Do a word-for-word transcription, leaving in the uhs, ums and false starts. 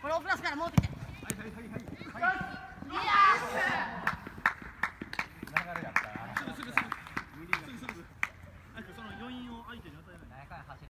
これオプラスから戻ってきて。 はいはいはいはい。